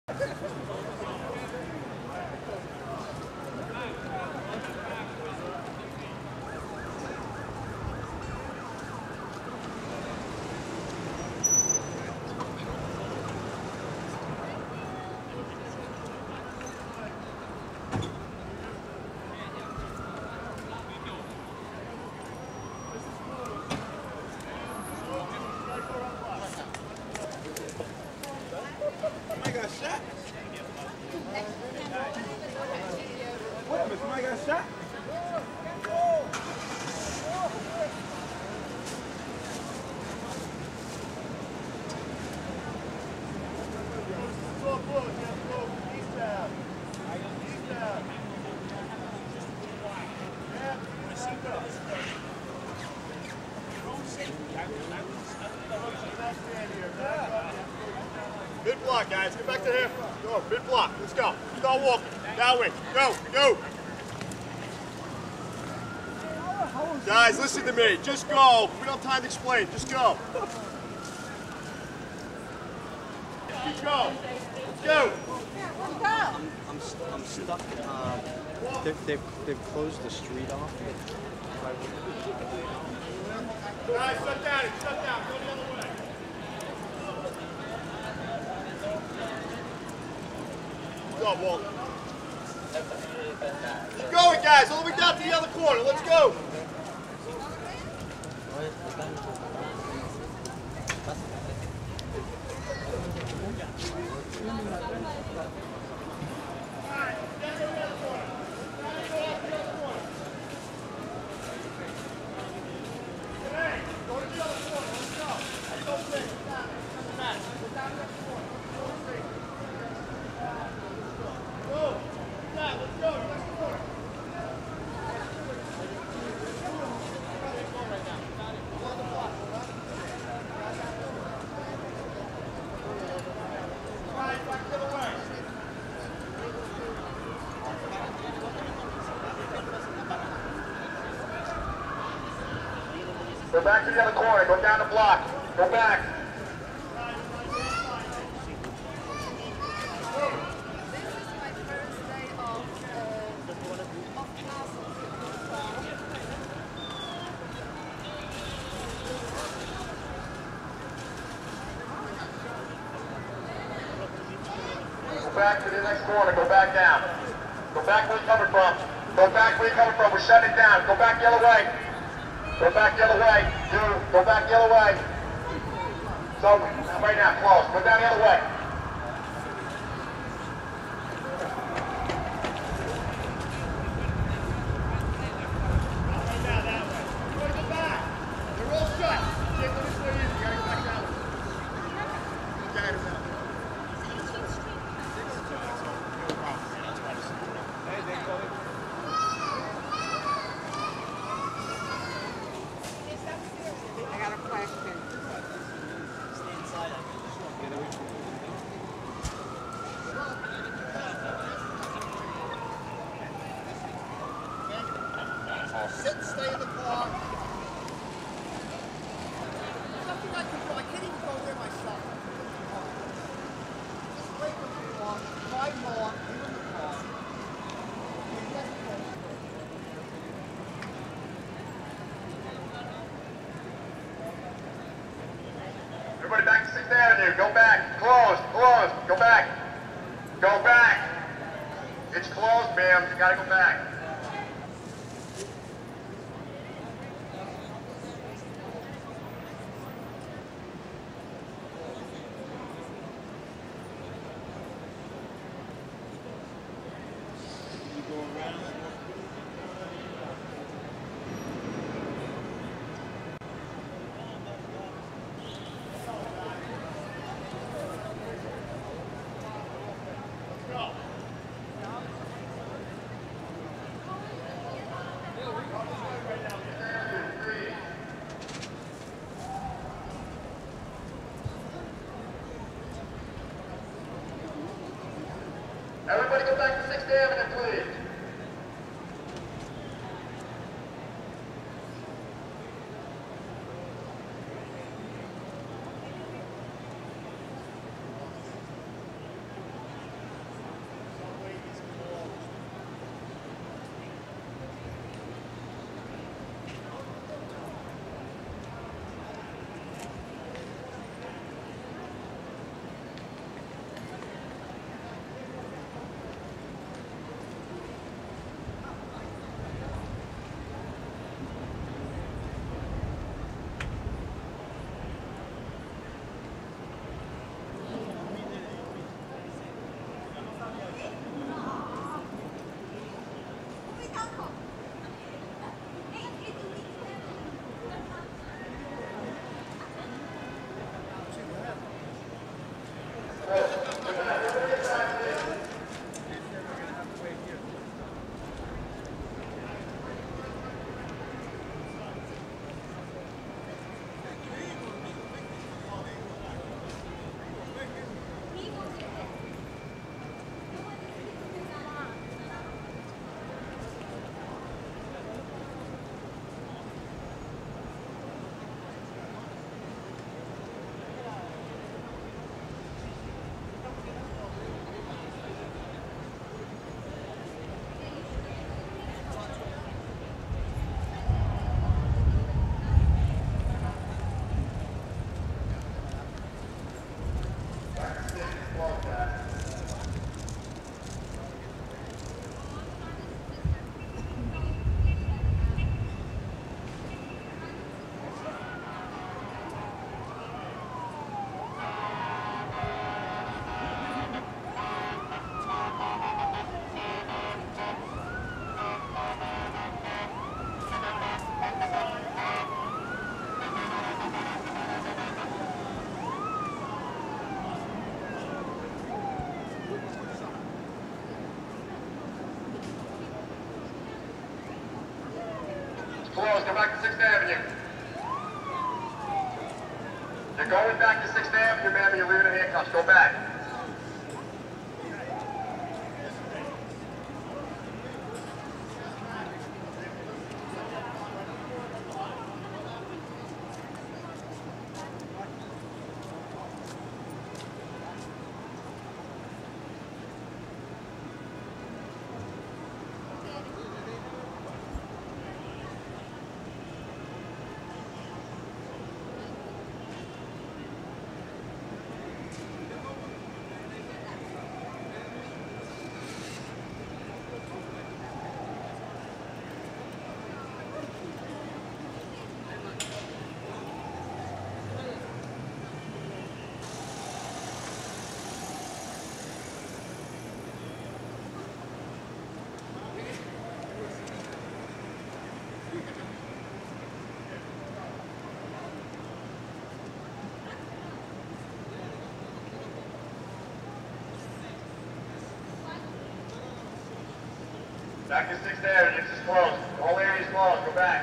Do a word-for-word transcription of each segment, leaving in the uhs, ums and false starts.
Mid block, guys. Get back to him. Go. Mid block. Let's go. Start walking. That way. Go. Go. Guys, listen to me. Just go. We don't have time to explain. Just go. Keep going. Let's go. I'm, I'm, I'm stuck. Um, they've, they've, they've closed the street off. Guys, shut down. Shut down. Go the other way. Go, Walt. Keep going, guys. All the way down to the other corner. Let's go. Go back to the other corner. Go down the block. Go back. Go back to the next corner. Go back down. Go back where you're coming from. Go back where you're coming from. We're shutting it down. Go back the other way. Go back the other way. Dude, go back the other way. So, right now, close. Go down the other way. Right now, that way. You want to go back. They're all shut. You can't go this way either. You got to go back that way. Okay, it's out. Hey, they go in. I got a question. Stay inside. Sit and stay in the car. Nothing I can do. I can't even go there myself. Just wait for too long. Drive more. Leave in the car. Everybody back to sixth Avenue. Go back. Closed. Closed. Go back. Go back. It's closed, ma'am. You gotta go back. Everybody go back to sixth Avenue, please. closed. Go back to sixth Avenue. You're going back to sixth Avenue, ma'am, and you're leaving in handcuffs. Go back. Back to sixth Avenue, this is closed. The whole area is closed, go back.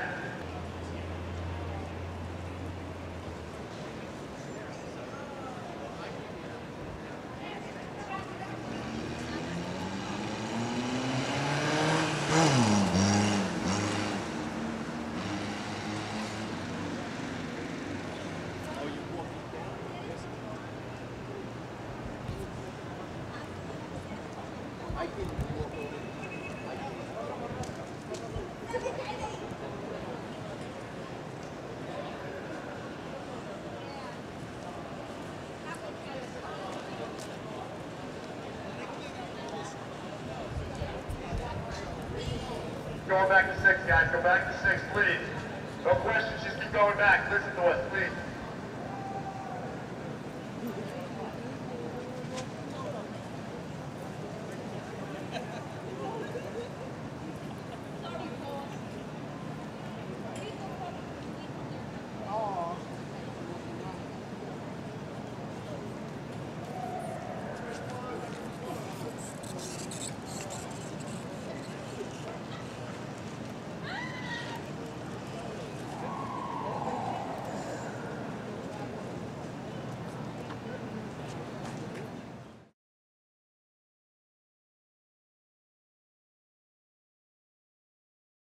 Going back to six, guys. Go back to six, please. No questions. Just keep going back. Listen to us, please.